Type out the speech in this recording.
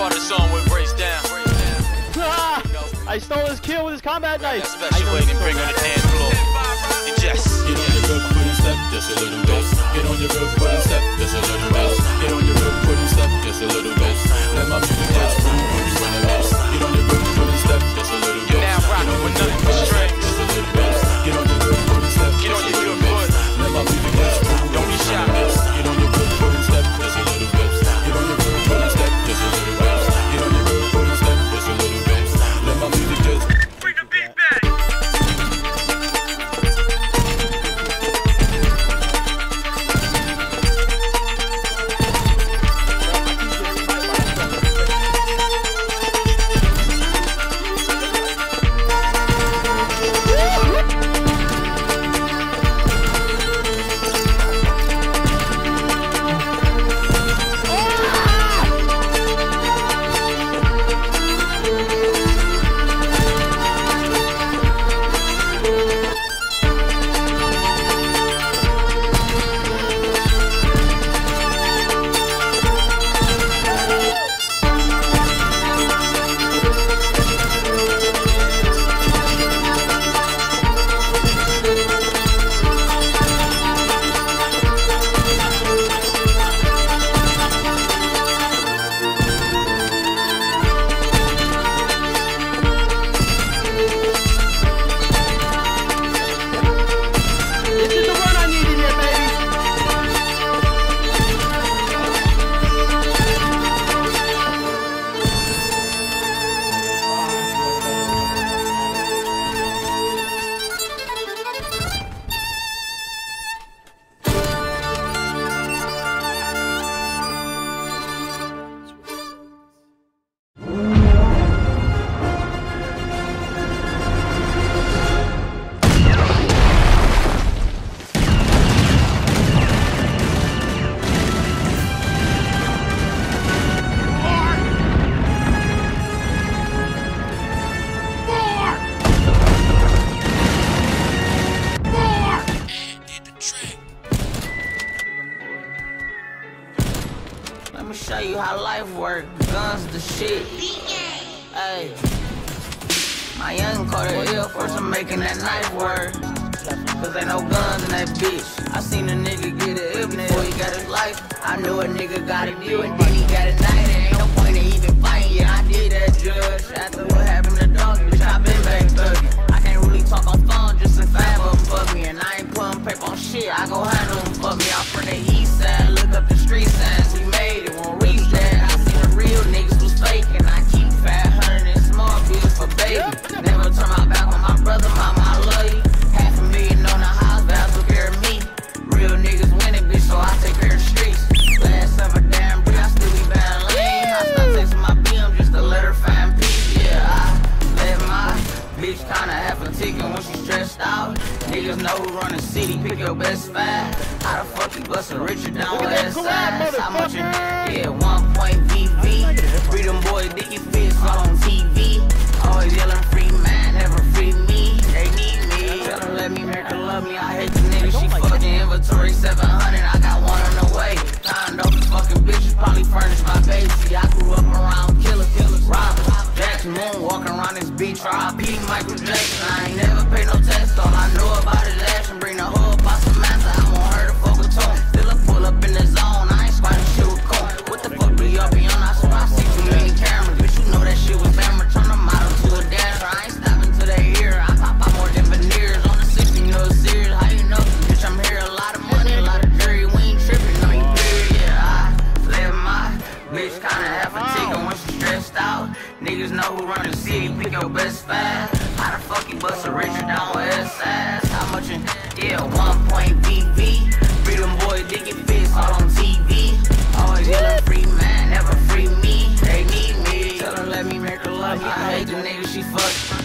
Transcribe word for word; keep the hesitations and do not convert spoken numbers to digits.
part of the song where it breaks down. I stole his kill with his combat knife. That special way to bring her to the dance floor. And just get on your good foot and step just a little bit. Get on your good foot and step just a little bit. Get on your good foot and step just a little bit. Let my music dance through when you run a mess. Get on your good foot and step just a little bit. You're now rocking with Nuttin for Stringz. Just a little bit. Get on your good foot and step. Get on your good foot. Let my music dance through. Don't be shy. Get on your good foot and step just a little bit. Get on your good foot and step just a little bit. Get on your good foot and step just a little bit. Let my music just bring the beat back. Let me show you how life works. Guns the shit. Hey, my young caught a ill first. I'm making that knife work. Cause ain't no guns in that bitch. I seen a nigga get a ill before he got his life. I knew a nigga got a deal and then he got a night. There ain't no point in even fighting. Yeah, I did that, judge. After what happened to Dugg, bitch, I been back thugging. I can't really talk on phone, just a five of them fuck me. And I ain't putting paper on shit. I go handle them fuck me. I'm from the east side. Look up the street signs. We made it. Won't reach that. I seen the real niggas was faking. I keep five hundred and small bills for baby. Never turn my back on my brother. Mama, I love you. Half a million on the house, vows took care of me. Real niggas winning, bitch, so I take care of the streets. Last summer, damn, bitch, I still be bad lane. I start texting my B M just to let her find peace. Yeah, I let my bitch kinda have a ticket when she stressed out. Niggas know who run the city, pick your best five. How the fuck you bustin' Richard down west side? How much in yeah, one point V V. Freedom boy, Dicky Fist all on T V. Always yelling free man, never free me. They need me. Tell her let me make her love me. I hate the nigga, she fucking inventory seven hundred. I got one on the way. Condo fucking bitches probably furnished my baby. See, I grew up around killers, killers, robbers. Jackson Moon walking around this beach. R I P Michael Jackson. I ain't never paid no tax. All I know about is action. Bring the hoe up out Samantha. I want her to fuck with Tone. Still a pull up in the zone. I ain't squatting shit with Cole. What the fuck do y'all be on? I swear I see two million cameras. Bitch, you know that shit was hammered. Turn the model to a dancer. I ain't stopping till they hear. I pop out more than veneers. On the sixty, you know it's serious. How you know? Bitch, I'm here. A lot of money, a lot of jury. We ain't tripping. No, you period. Yeah, I let my bitch kinda have a ticket when she stressed out. Niggas know who run the city. Pick your best five. How the fuck you bust a Richard down west side? How much in yeah, one point V V. Freedom boy, Dicky Fist all on T V. Always yelling free man, never free me. They need me. Tell her let me make her love me. I hate the nigga she fucked.